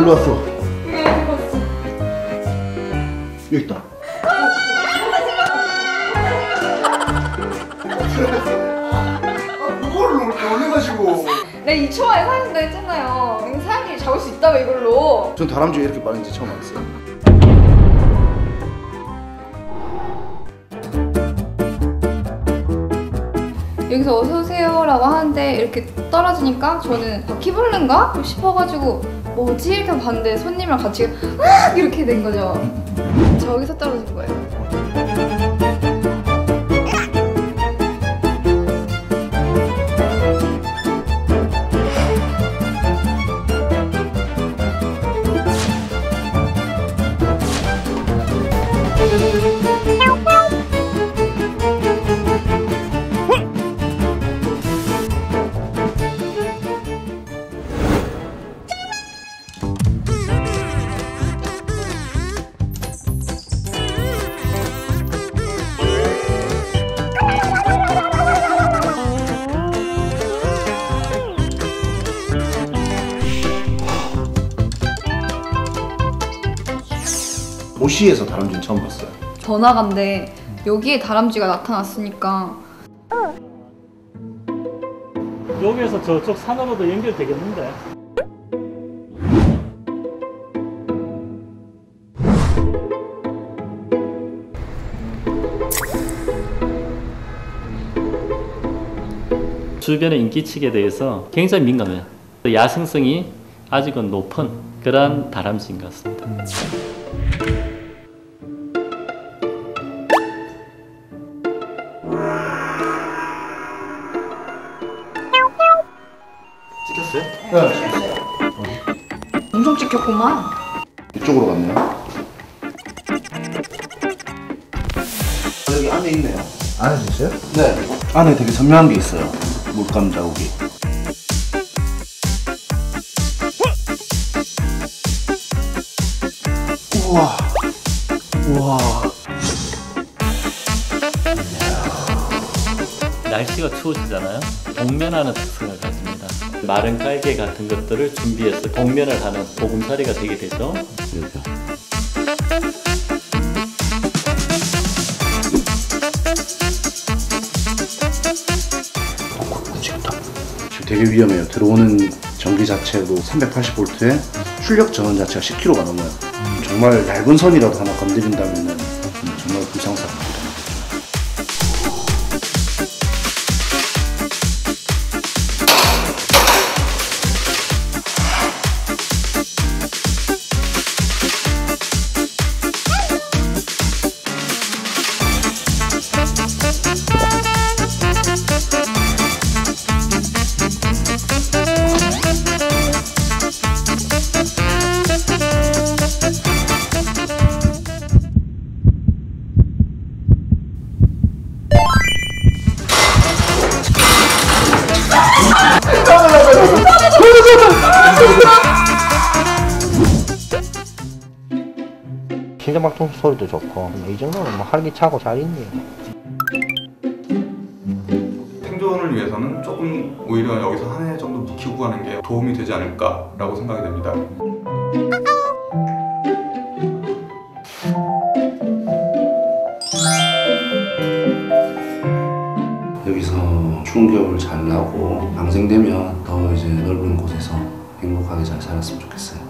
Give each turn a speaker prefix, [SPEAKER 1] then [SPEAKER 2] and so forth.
[SPEAKER 1] 일로 왔어. 여기 있다. 그거를 올려가지고.
[SPEAKER 2] 내 2초 만에 사신다 했잖아요. 이거 사장님이 잡을 수 있다며 이걸로.
[SPEAKER 1] 전 다람쥐가 이렇게 빠른지 처음 알았어요.
[SPEAKER 2] 여기서 어서오세요 라고 하는데 이렇게 떨어지니까 저는 바퀴벌레인가? 싶어가지고 뭐지? 이렇게 봤는데 손님이랑 같이 으악! 이렇게 된 거죠. 저기서 떨어진 거예요.
[SPEAKER 1] 도시에서 다람쥐는 처음 봤어요.
[SPEAKER 2] 번화가인데 여기에 다람쥐가 나타났으니까
[SPEAKER 3] 여기에서 저쪽 산으로도 연결되겠는데. 주변의 인기척에 대해서 굉장히 민감해요. 야생성이 아직은 높은 그런 다람쥐인 것 같습니다.
[SPEAKER 1] 찍혔어요?
[SPEAKER 2] 네. 엄청 찍혔구만.
[SPEAKER 1] 이쪽으로 갔네요. 여기 안에 있네요. 안에 있어요? 네. 안에 되게 선명한 게 있어요. 물감 자국이. 우와. 우와.
[SPEAKER 3] 날씨가 추워지잖아요. 복면하는 특성을 가집니다. 마른 깔개 같은 것들을 준비해서 복면을 하는 보금자리가 되게 되죠.
[SPEAKER 1] 이렇게. 지금 되게 위험해요. 들어오는 전기 자체도 380V에 출력 전원 자체가 10kg가 넘어요. 정말 얇은 선이라도 하나 건드린다면 정말 불상사입니다.
[SPEAKER 4] 심장박동 소리도 좋고 이 정도는 뭐 활기차고 잘 있네요.
[SPEAKER 5] 생존을 위해서는 조금 오히려 여기서 한 해 정도 묵히고 가는 게 도움이 되지 않을까라고 생각이 됩니다.
[SPEAKER 1] 여기서 추운 겨울 잘 나고 방생되면 더 이제 넓은 곳에서 행복하게 잘 살았으면 좋겠어요.